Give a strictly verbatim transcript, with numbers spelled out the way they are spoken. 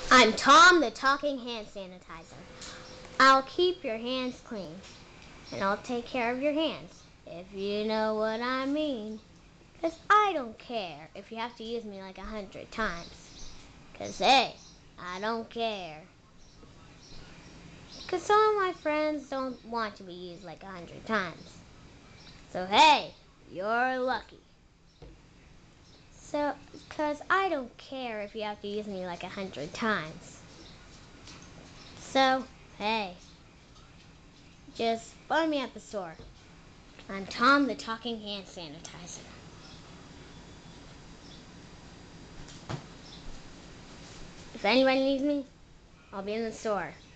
I'm Tom, the talking hand sanitizer. I'll keep your hands clean, and I'll take care of your hands, if you know what I mean. 'Cause I don't care if you have to use me like a hundred times. 'Cause hey, I don't care. 'Cause some of my friends don't want to be used like a hundred times. So hey, you're lucky. So, 'cause I don't care if you have to use me like a hundred times. So, hey, just find me at the store. I'm Tom, the talking hand sanitizer. If anybody needs me, I'll be in the store.